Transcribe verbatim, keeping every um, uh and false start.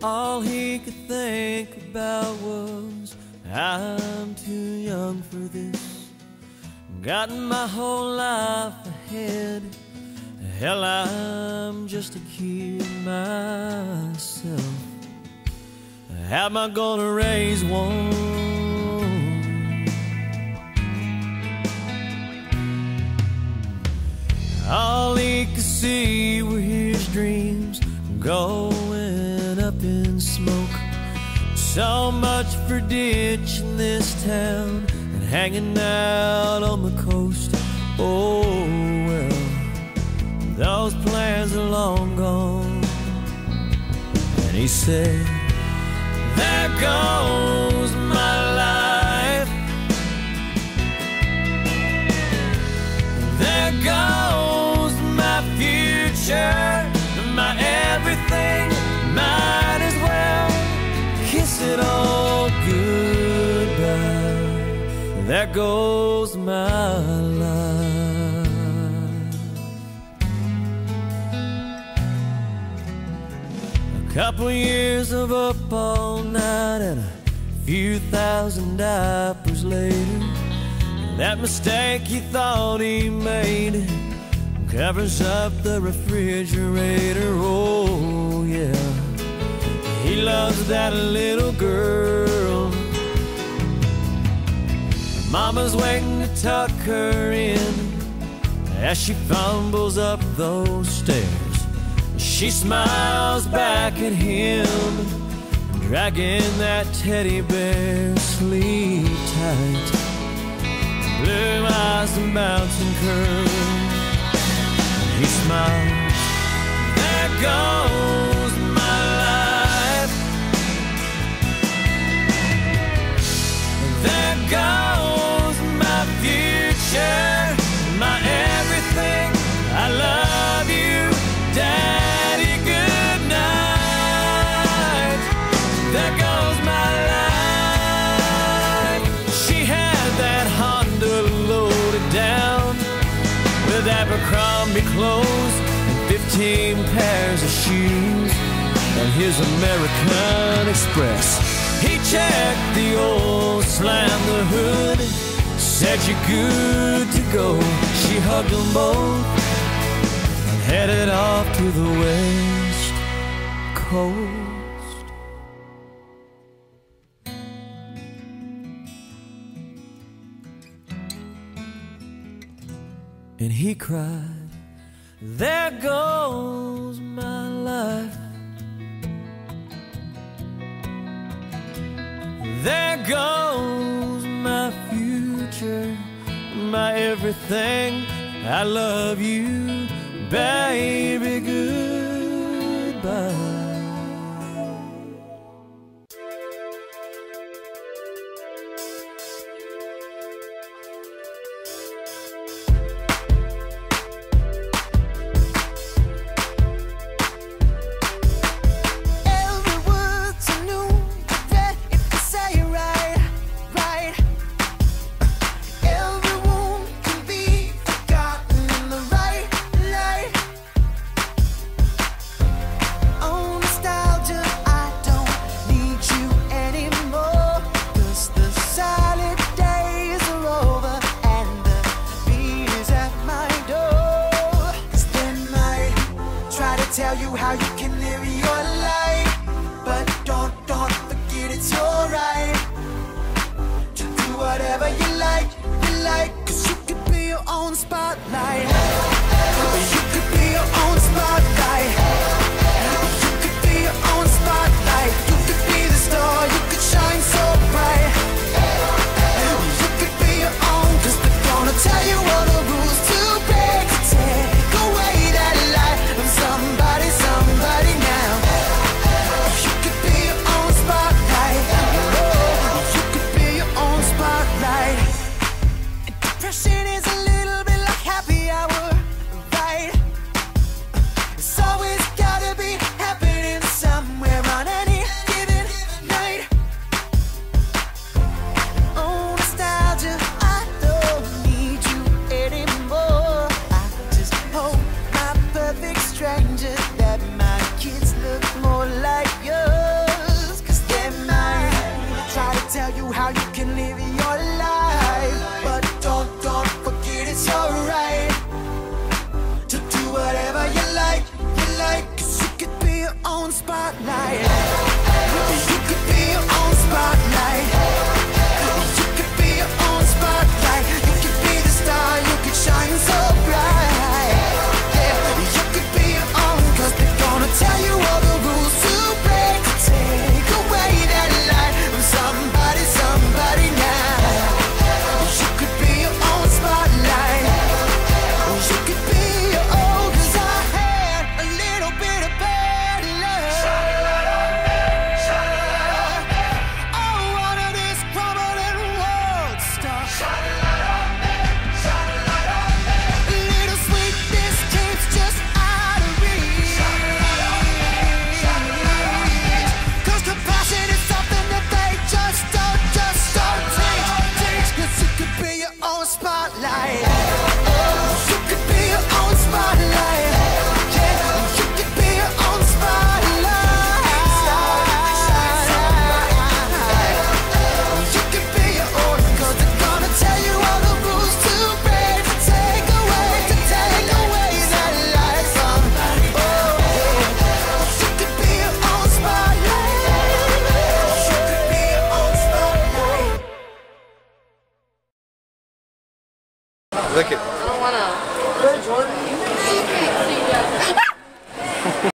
All he could think about was, I'm too young for this. Got my whole life ahead. Hell, I'm just a kid myself. How am I gonna raise one? All he could see were his dreams going up in smoke. So much for ditching this town and hanging out on the coast. Oh well, those plans are long gone. And he said, there goes my life. There goes my future, my everything. Might as well kiss it all goodbye. There goes my life. A couple years of up all night and a few thousand diapers later, that mistake he thought he made covers up the refrigerator. Oh yeah, he loves that little girl. Mama's waiting to tuck her in as she fumbles up those stairs. She smiles back at him, dragging that teddy bear. Sleep tight, blue eyes and bouncing curls. He smiles, there goes my life. There goes my future, my everything. I love you, Daddy, good night. There goes my life. She had that Honda loaded down with Abercrombie clothes and fifteen pairs of shoes and his American Express. He checked the oil, slammed the hood, said you're good to go. She hugged them both and headed off to the West Coast. And he cried, there goes my life. There goes my future, my everything. I love you, baby, goodbye. Tell you how you can live your life, but don't, don't forget it's your right to do whatever you like, you like. Cause you could be your own spotlight. You could be your own spotlight. You could be your own spotlight. You could be the star, you could shine so bright. You could be your own, cause they're gonna tell you all the rules to break, to take away that light from somebody, somebody now. You could be your own spotlight. You could be your own spotlight. And depression is a little bit like happy hour. spotlight. You could be your own spotlight. You could be your own spotlight. You could be the star, you could shine so bright. Yeah, you could be your own, cause they're gonna tell you all the rules to break, to take away that light from somebody, somebody now. You could be your own spotlight. You could be your own, cause I had a little bit of bad luck. Shine a light on me, shine a light on me. Oh, one of these crumbling world stars. Shine a light on me, shine a light on me. Little sweetness keeps just out of reach. Shine a light on me, shine a light on me. Cause compassion is something that they just don't, just don't teach, teach. Cause you could be your own spotlight. You could be your own spotlight. Yeah, you could be your own spotlight. You could be your own, cause they're gonna tell you all the rules to break, to take away, to take away that light from. Oh, yeah. You could be your own spotlight. You could be your own spotlight. Look at I don't wanna.